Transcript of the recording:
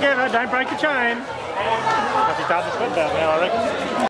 together, don't break the chain. Because he started his foot down now, I reckon.